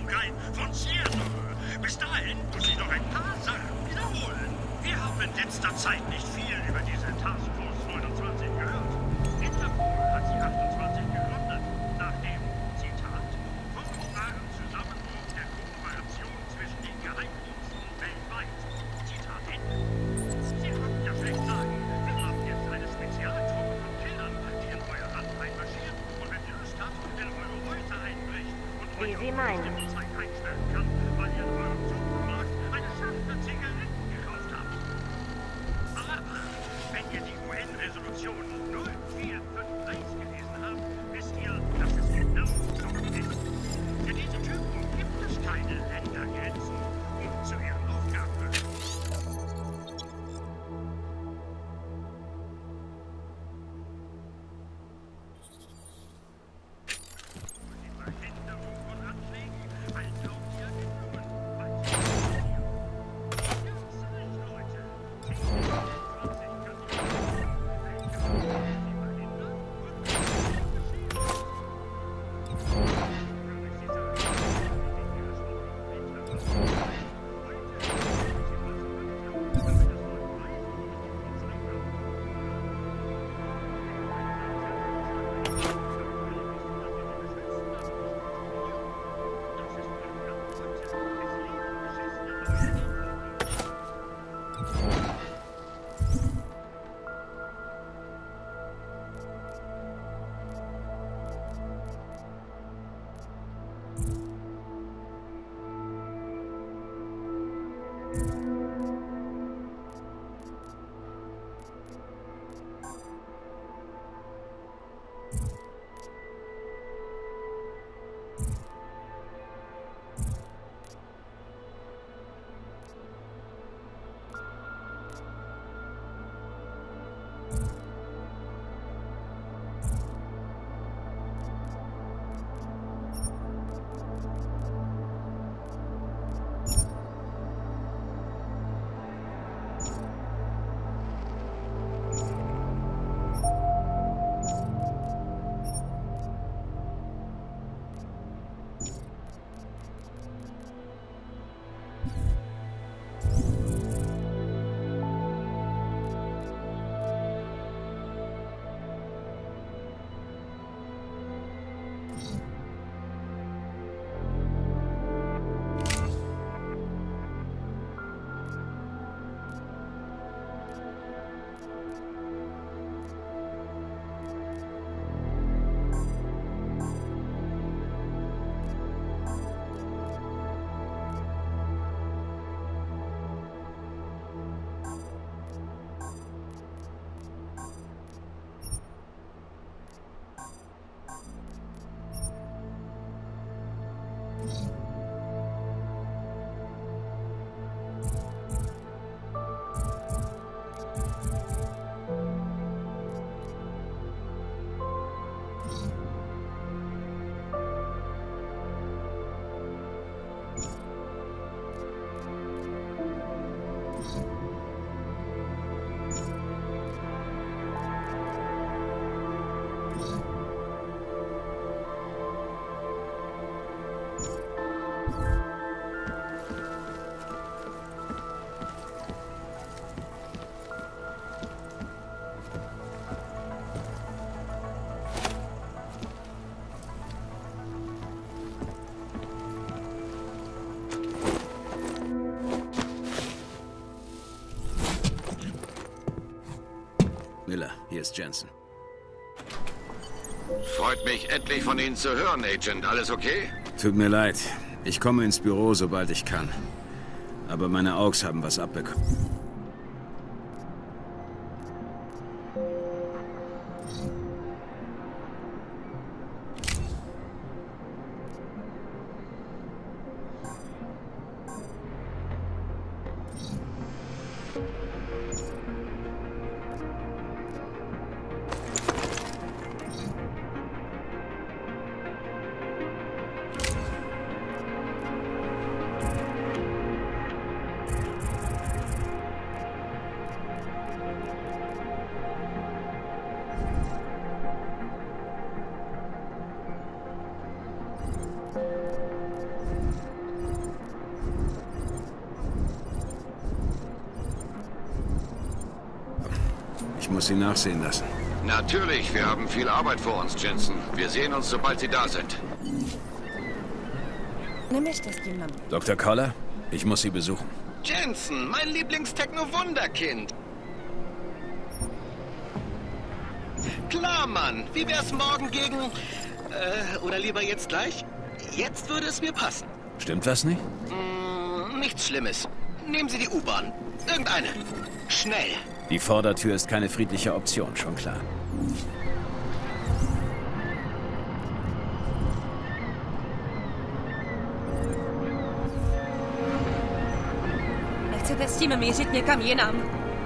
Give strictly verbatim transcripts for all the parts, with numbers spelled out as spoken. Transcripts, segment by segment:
Guide von Seattle. Bis dahin muss ich noch ein paar Sachen wiederholen. Wir haben in letzter Zeit nicht viel über diese Task Force neunundzwanzig gehört. Interpol hat sie achtundzwanzig gegründet, nachdem, Zitat, fruchtbaren Zusammenbruch der Kooperation zwischen den Geheimdiensten weltweit. Zitat Ende. Sie konnten ja schlecht sagen, wir haben jetzt eine Spezialtruppe von Killern, die in euer Land einmarschiert und wenn ihr Lust habt, in eure Häuser einbricht und Wie Sie meinen. Zeit einstellen kann, weil ihr in eurem Supermarkt eine Schachtel Zigaretten gekauft habt. Aber wenn ihr die U N-Resolution null vier fünf eins gelesen habt, wisst ihr, dass es genau so ist. Für diese Typen gibt es keine Ländergrenzen und zu ihren Aufgaben gehört. Die Verhinderung von Anschlägen als auch die Ermittlungen. Leute. Miller, hier ist Jensen. Freut mich, endlich von Ihnen zu hören, Agent. Alles okay? Tut mir leid. Ich komme ins Büro, sobald ich kann. Aber meine Augs haben was abbekommen. Ich muss sie nachsehen lassen. Natürlich, wir haben viel Arbeit vor uns, Jensen. Wir sehen uns, sobald Sie da sind. Doktor Koller, ich muss Sie besuchen. Jensen, mein Lieblingstechno-Wunderkind. Klar, Mann. Wie wär's morgen gegen... Äh, oder lieber jetzt gleich? Jetzt würde es mir passen. Stimmt was nicht? Mm, nichts Schlimmes. Nehmen Sie die U-Bahn. Irgendeine. Schnell. Die Vordertür ist keine friedliche Option, schon klar. Nechcete s tím mířit někam jinam?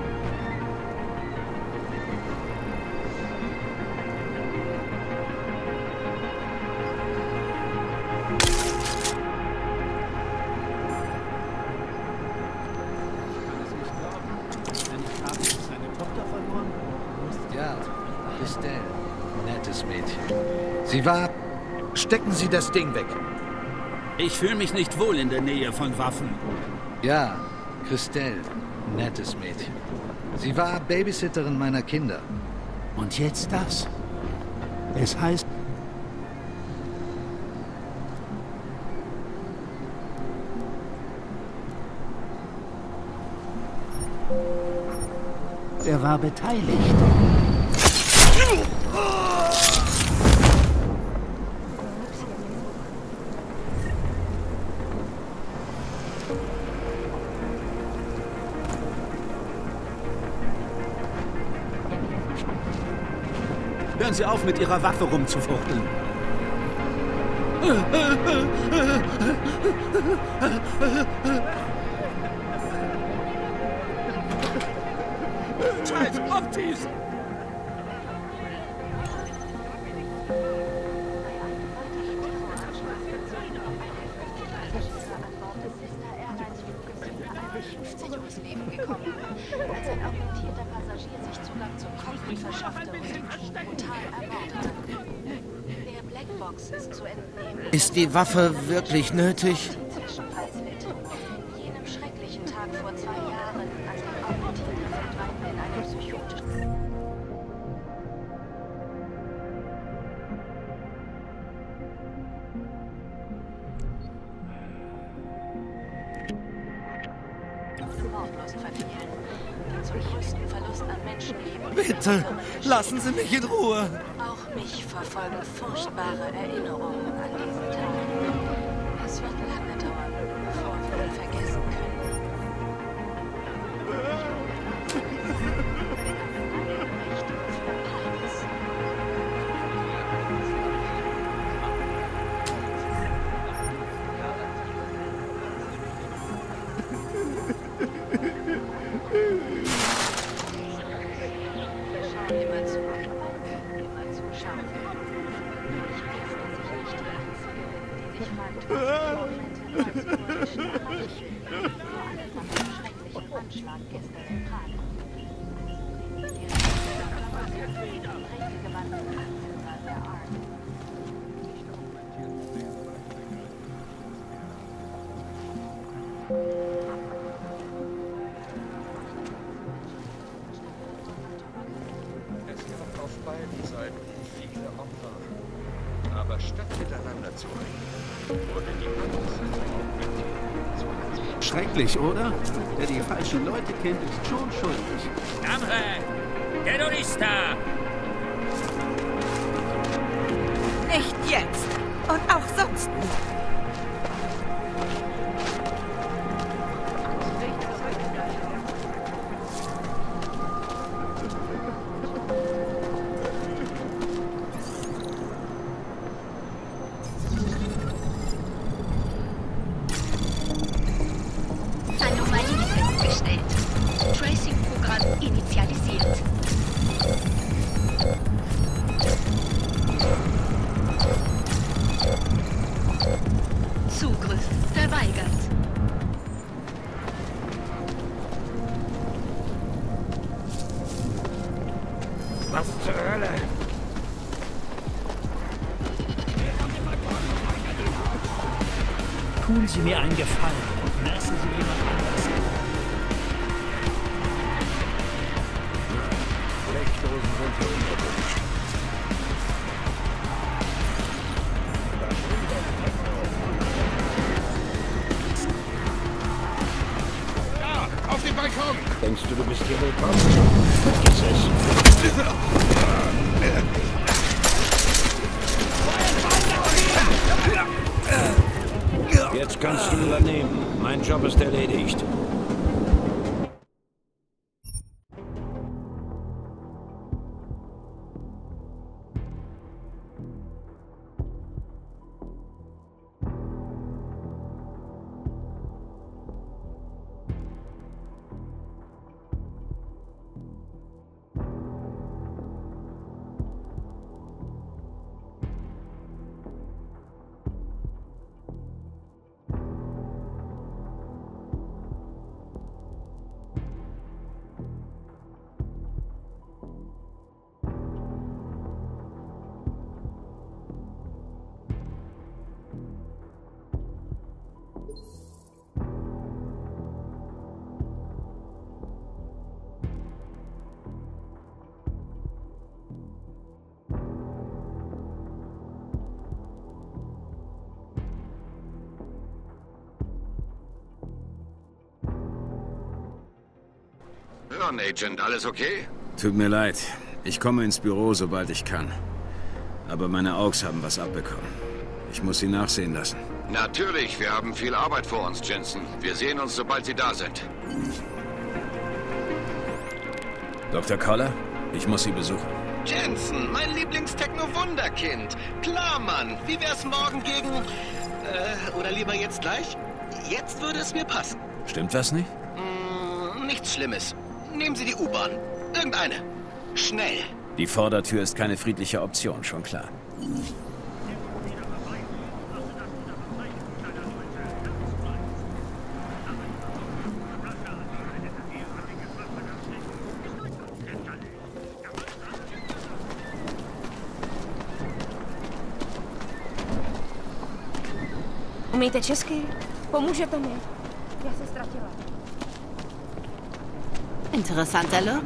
Ja, Christelle. Nettes Mädchen. Sie war... Stecken Sie das Ding weg. Ich fühle mich nicht wohl in der Nähe von Waffen. Ja, Christelle. Nettes Mädchen. Sie war Babysitterin meiner Kinder. Und jetzt das? Es heißt... Er war beteiligt. Hören Sie auf, mit Ihrer Waffe rumzufuchteln. Scheiß Optis! ums Leben gekommen, als ein orientierter Passagier sich Zugang zum Cockpit verschaffte und brutal ermordete. Der Blackbox ist zu entnehmen. Ist die Waffe wirklich nötig? Zwischenfallswert. Jenem schrecklichen Tag vor zwei Jahren, als ein orientierter Verdreibender in einem psychotischen... wortlos verfielen, die zum größten Verlust an Menschenleben... Bitte, lassen Sie mich in Ruhe. Auch mich verfolgen furchtbare Erinnerungen an diesen Tag. Es wird lange dauern, bevor wir ihn vergessen können. Immer zu, immer zuschauen. Ich weiß, dass ich nicht die Einzige bin, die sich fragt, was die Menschen erreichen. Vor allem nach dem schrecklichen Anschlag gestern in Prag. Der rechtgewandte Anführer der Army. Auf beiden Seiten viele Opfer. Aber statt miteinander zu reden, wurde die andere Seite aufgegeben. Schrecklich, oder? Wer die falschen Leute kennt, ist schon schuldig. Damre! Terrorista! Nicht jetzt. Und auch sonst nicht. Anomalie festgestellt. Tracing-Programm initialisiert. Zugriff verweigert. Was zur Hölle? Tun Sie mir einen Gefallen und lassen Sie jemand anders. Balkon! Denkst du, du bist hier willkommen? Vergiss es. Jetzt kannst du übernehmen. Mein Job ist erledigt. Hören, Agent, alles okay? Tut mir leid. Ich komme ins Büro, sobald ich kann. Aber meine Augs haben was abbekommen. Ich muss sie nachsehen lassen. Natürlich, wir haben viel Arbeit vor uns, Jensen. Wir sehen uns, sobald Sie da sind. Doktor Koller, ich muss Sie besuchen. Jensen, mein Lieblingstechno-Wunderkind. Klar, Mann. Wie wär's morgen gegen... Äh, oder lieber jetzt gleich? Jetzt würde es mir passen. Stimmt was nicht? Mm, nichts Schlimmes. Nehmen Sie die U-Bahn. Irgendeine. Schnell. Die Vordertür ist keine friedliche Option, schon klar. Umíte česky? Pomůžete mi? Já se ztratila. Interessanter Look.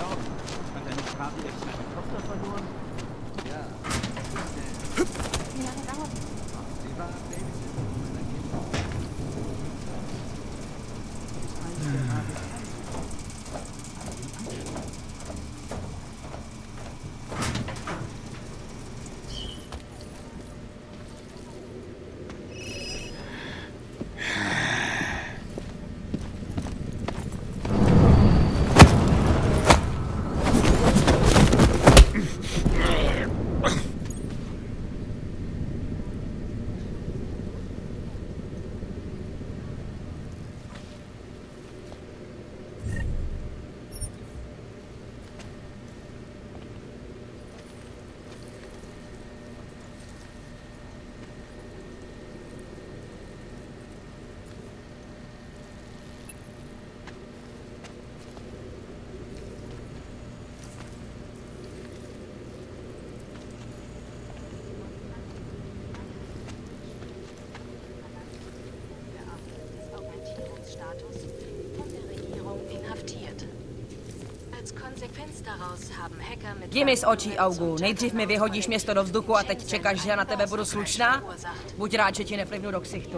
Jdi mi z očí, Augu. Nejdřív mi vyhodíš město do vzduchu a teď čekáš, že na tebe budu slušná? Buď rád, že ti neplivnu do ksichtu.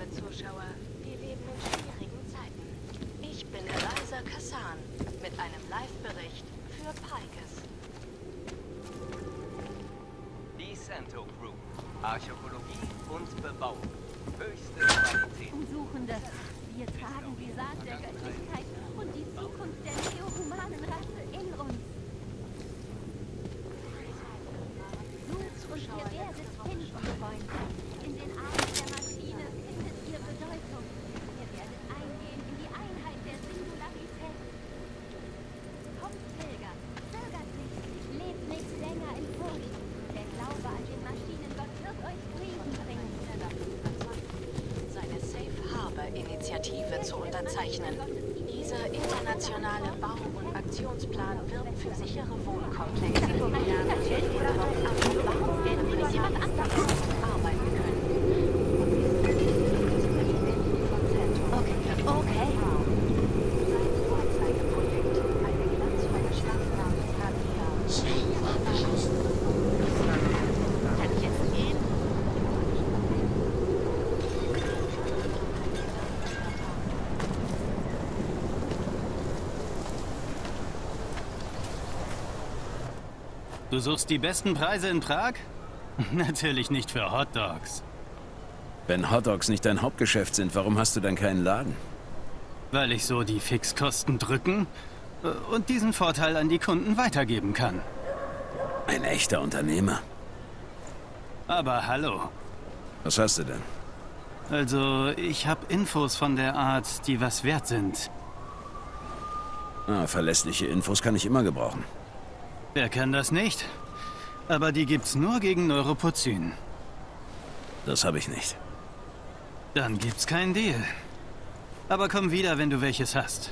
Archäologie und Bebauung. Höchste Qualität. Umsuchende. Wir tragen die Saat der Göttlichkeit und die Zukunft der neohumanen Rasse in uns. Sucht und ihr werdet finden, Freunde. In den Armen der Maschine findet ihr Bedeutung. Ihr werdet eingehen in die Einheit der Singularität. Kommt, Pilger, zögert nicht, lebt nicht länger in Furcht. Der Glaube an den Maschinengott wird euch Frieden bringen. Seine Safe Harbor Initiative zu unterzeichnen. Dieser internationale Bau- und Aktionsplan wirbt für sichere Wohnkomplexe, die mit jemand anderes arbeiten können. Okay, okay. Sein Vorzeigeprojekt, eine glanzvolle Stadt namens Hadia. Kann ich jetzt gehen? Du suchst die besten Preise in Prag? Natürlich nicht für Hotdogs. Wenn Hotdogs nicht dein Hauptgeschäft sind, warum hast du dann keinen Laden? Weil ich so die Fixkosten drücken und diesen Vorteil an die Kunden weitergeben kann. Ein echter Unternehmer. Aber hallo. Was hast du denn? Also, ich habe Infos von der Art, die was wert sind. Ah, verlässliche Infos kann ich immer gebrauchen. Wer kann das nicht? Aber die gibt's nur gegen Neuropozynen. Das habe ich nicht. Dann gibt's keinen Deal. Aber komm wieder, wenn du welches hast.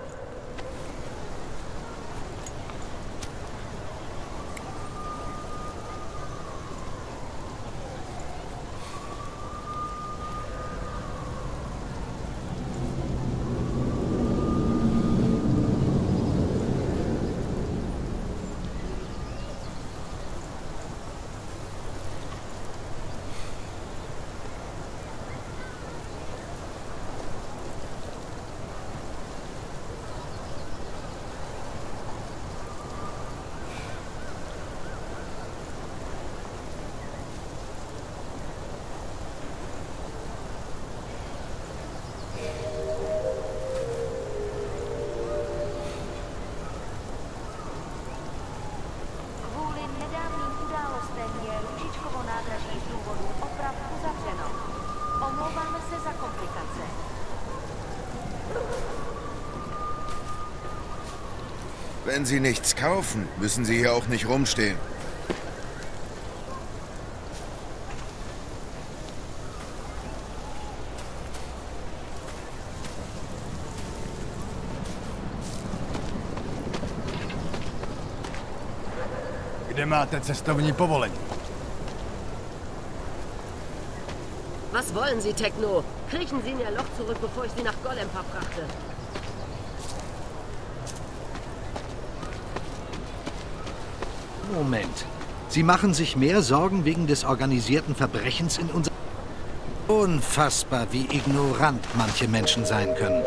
Wenn Sie nichts kaufen, müssen Sie hier auch nicht rumstehen. Kde máte cestovní povolení? Was wollen Sie, Techno? Kriechen Sie in Ihr Loch zurück, bevor ich Sie nach Golem verfrachte. Moment. Sie machen sich mehr Sorgen wegen des organisierten Verbrechens in unserem... Unfassbar, wie ignorant manche Menschen sein können.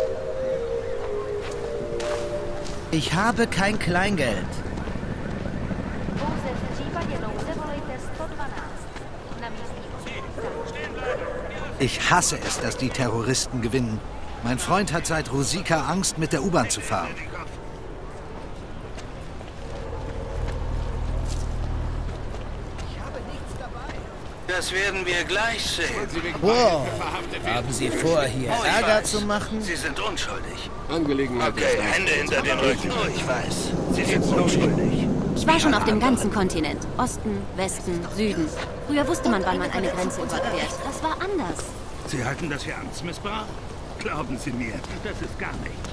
Ich habe kein Kleingeld. Ich hasse es, dass die Terroristen gewinnen. Mein Freund hat seit Ruzicka Angst, mit der U-Bahn zu fahren. Das werden wir gleich sehen. Wow. Haben Sie vor, hier oh, Ärger weiß. zu machen? Sie sind unschuldig. Angelegenheit. Okay, Hände hinter den Rücken. Oh, ich weiß. Sie sind unschuldig. Ich war schon auf dem ganzen Kontinent. Osten, Westen, Süden. Früher wusste man, wann man eine Grenze überquert. Das war anders. Sie halten das für Amtsmissbrauch? Glauben Sie mir, das ist gar nicht.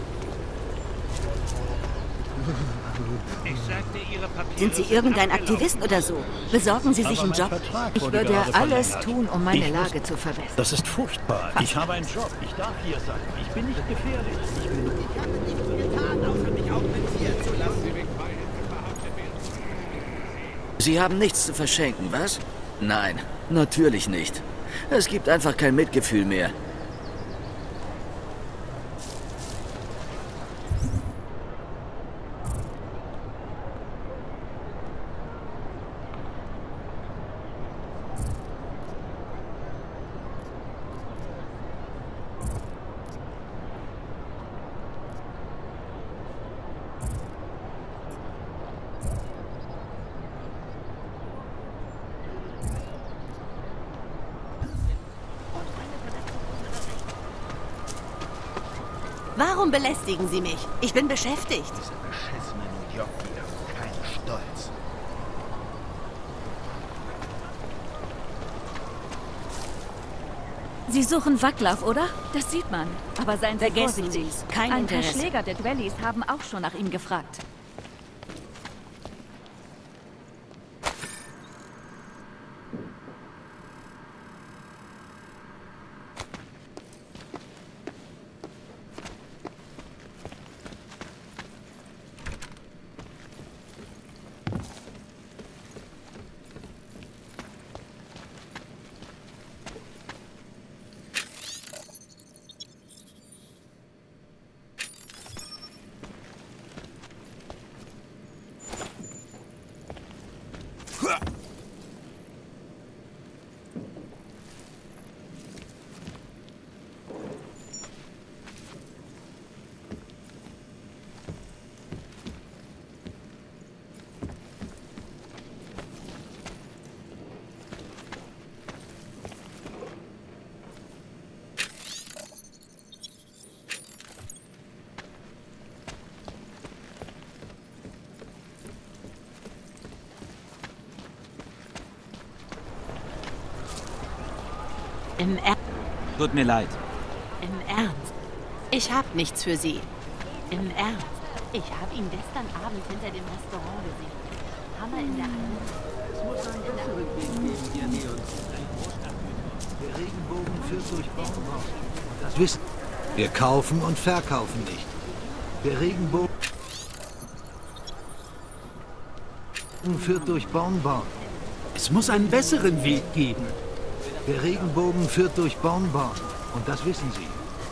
Ich sagte, Ihre Papiere Sind Sie irgendein Aktivist oder so? Besorgen Sie sich einen Job? Ich würde alles tun, um meine Lage zu verbessern. Das ist furchtbar. Ich habe einen Job. Ich darf hier sein. Ich bin nicht gefährlich. Ich bin... Ich habe nicht viel getan, außer mich auffizieren zu lassen. Sie haben nichts zu verschenken, was? Nein, natürlich nicht. Es gibt einfach kein Mitgefühl mehr. Warum belästigen Sie mich? Ich bin beschäftigt. Diese beschissene New York-Lieder haben keinen Stolz. Sie suchen Wacklav, oder? Das sieht man. Aber seien Sie Vergessen vorsichtig. Sie's. Kein Ein paar Interesse. Schläger der Dwellys haben auch schon nach ihm gefragt. Im Ernst? Tut mir leid. Im Ernst? Ich hab nichts für Sie. Im Ernst? Ich habe ihn gestern Abend hinter dem Restaurant gesehen. Hammer in der Hand. Es muss einen besseren Weg geben, der Neon. Der Regenbogen führt durch Bonbon. Das wissen wir. Wir kaufen und verkaufen nicht. Der Regenbogen führt durch Bonbon. Es muss einen besseren Weg geben. Der Regenbogen führt durch Bonbon. Und das wissen Sie.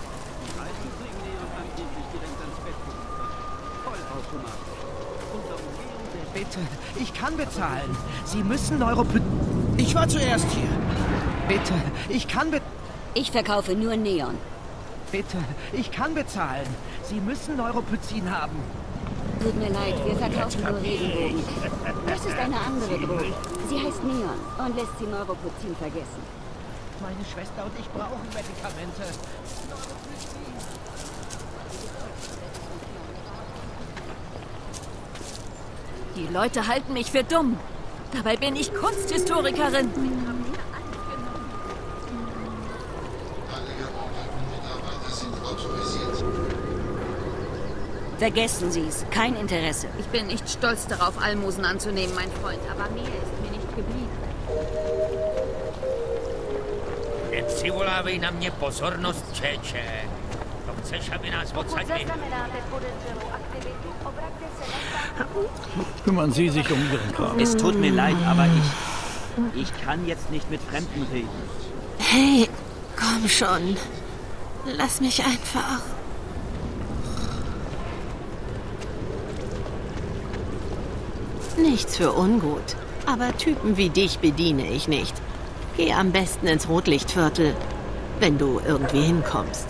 Bitte, ich kann bezahlen. Sie müssen Neuropy... Ich war zuerst hier. Bitte, ich kann be... Ich verkaufe nur Neon. Bitte, ich kann bezahlen. Sie müssen Neuropyzin haben. Tut mir leid, wir verkaufen nur Regenbogen. Das ist eine andere Droge. Sie heißt Neon und lässt Sie Neuropyzin vergessen. Meine Schwester und ich brauchen Medikamente. Die Leute halten mich für dumm. Dabei bin ich Kunsthistorikerin. Vergessen Sie es. Kein Interesse. Ich bin nicht stolz darauf, Almosen anzunehmen, mein Freund, aber mehr ist mir nicht geblieben. Nepřivolávej na mě pozornost, Čeče. To chceš, aby nás odsadili? Kümmern Sie sich um Ihren Kram. Es tut mir leid, aber ich... Ich kann jetzt nicht mit Fremden reden. Hey, komm schon. Lass mich einfach. Nichts für ungut. Aber Typen wie dich bediene ich nicht. Geh am besten ins Rotlichtviertel, wenn du irgendwie hinkommst.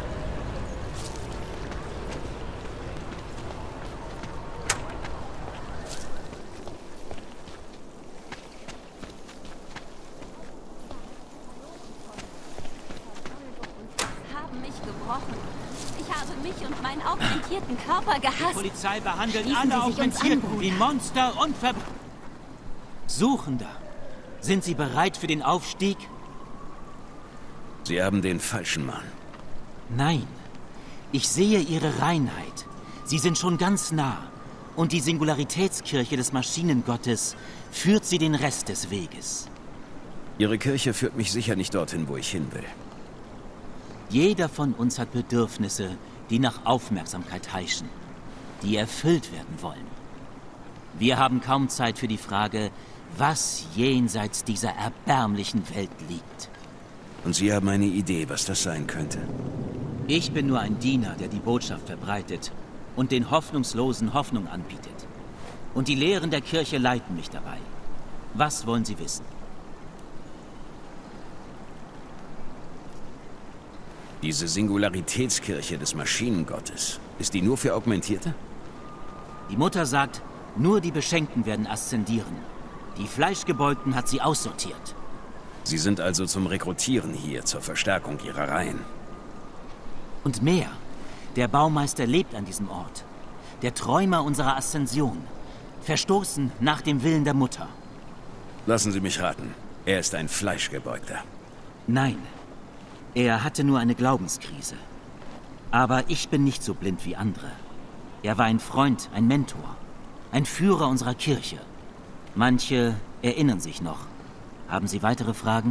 Haben mich gebrochen. Ich habe mich und meinen augmentierten Körper gehasst. Die Polizei behandelt Schließen alle Sie sich uns an, Augmentierten Bruder. wie Monster und Ver... Suchender. Sind Sie bereit für den Aufstieg? Sie haben den falschen Mann. Nein. Ich sehe Ihre Reinheit. Sie sind schon ganz nah. Und die Singularitätskirche des Maschinengottes führt Sie den Rest des Weges. Ihre Kirche führt mich sicher nicht dorthin, wo ich hin will. Jeder von uns hat Bedürfnisse, die nach Aufmerksamkeit heischen, die erfüllt werden wollen. Wir haben kaum Zeit für die Frage, was jenseits dieser erbärmlichen Welt liegt. Und Sie haben eine Idee, was das sein könnte? Ich bin nur ein Diener, der die Botschaft verbreitet und den Hoffnungslosen Hoffnung anbietet. Und die Lehren der Kirche leiten mich dabei. Was wollen Sie wissen? Diese Singularitätskirche des Maschinengottes, ist die nur für Augmentierte? Die Mutter sagt, nur die Beschenkten werden aszendieren. Die Fleischgebeugten hat sie aussortiert. Sie sind also zum Rekrutieren hier, zur Verstärkung Ihrer Reihen. Und mehr. Der Baumeister lebt an diesem Ort. Der Träumer unserer Aszension. Verstoßen nach dem Willen der Mutter. Lassen Sie mich raten. Er ist ein Fleischgebeugter. Nein. Er hatte nur eine Glaubenskrise. Aber ich bin nicht so blind wie andere. Er war ein Freund, ein Mentor. Ein Führer unserer Kirche. Manche erinnern sich noch. Haben Sie weitere Fragen?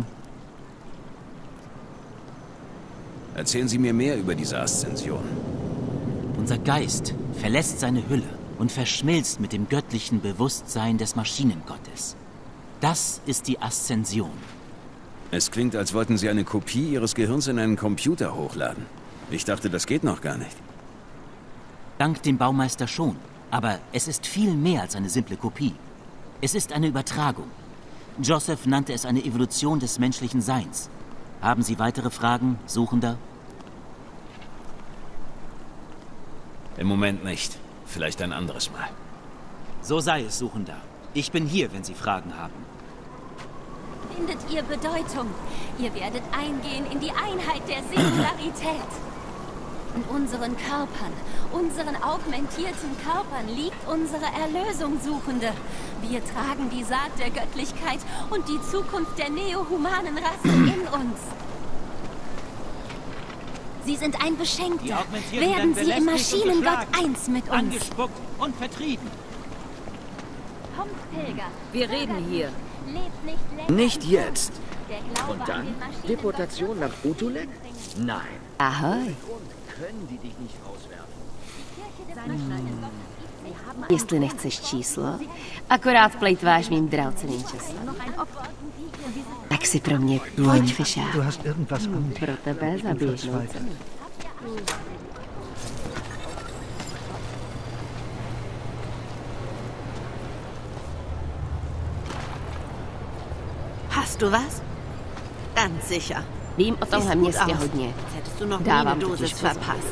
Erzählen Sie mir mehr über diese Aszension. Unser Geist verlässt seine Hülle und verschmilzt mit dem göttlichen Bewusstsein des Maschinengottes. Das ist die Aszension. Es klingt, als wollten Sie eine Kopie Ihres Gehirns in einen Computer hochladen. Ich dachte, das geht noch gar nicht. Dank dem Baumeister schon. Aber es ist viel mehr als eine simple Kopie. Es ist eine Übertragung. Joseph nannte es eine Evolution des menschlichen Seins. Haben Sie weitere Fragen, Suchender? Im Moment nicht. Vielleicht ein anderes Mal. So sei es, Suchender. Ich bin hier, wenn Sie Fragen haben. Findet ihr Bedeutung. Ihr werdet eingehen in die Einheit der Singularität. In unseren Körpern, unseren augmentierten Körpern liegt unsere Erlösung, Suchende. Wir tragen die Saat der Göttlichkeit und die Zukunft der neohumanen Rasse in uns. Sie sind ein Beschenkter. Die Augmentierten Werden Sie im belästigt und Maschinengott geschlagen, eins mit uns. angespuckt und vertrieben. Kommt, Pilger. Wir reden hier. Lebt nicht länger. Nicht jetzt. Der Glaube Und an dann? den Maschinengott Deportation nach Utulek? Nein. Ahoj. Können die dich nicht rauswerfen? Jestli nechceš číslo, akorát plejtváš mým drahoceným časem. Tak si pro mě pojď, Fischák. Du hast irgendwas an Pro tebe za běžnou cenu. Hast du was? Ganz sicher. Vím o tomhle Siehst gut městě aus. hodně. Jetzt hättest du noch nie Dávám eine Dosis totiž pozor. verpasst.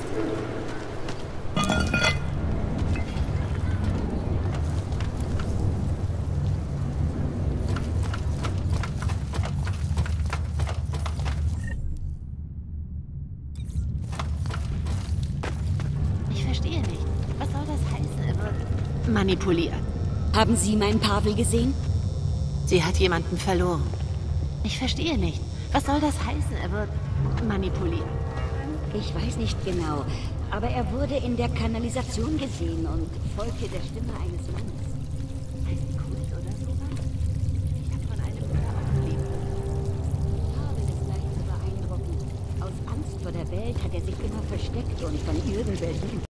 Ich verstehe nicht. Was soll das heißen? Er wird Manipuliert. Haben Sie meinen Pavel gesehen? Sie hat jemanden verloren. Ich verstehe nicht. Was soll das heißen? Er wird Manipuliert. Ich weiß nicht genau, aber er wurde in der Kanalisation gesehen und folgte der Stimme eines Mannes. Heißt Kult oder sowas? Ich habe von einem Bruder aufgelebt. Pavel ist leicht zu beeindrucken. Aus Angst vor der Welt hat er sich immer versteckt und von irgendwelchen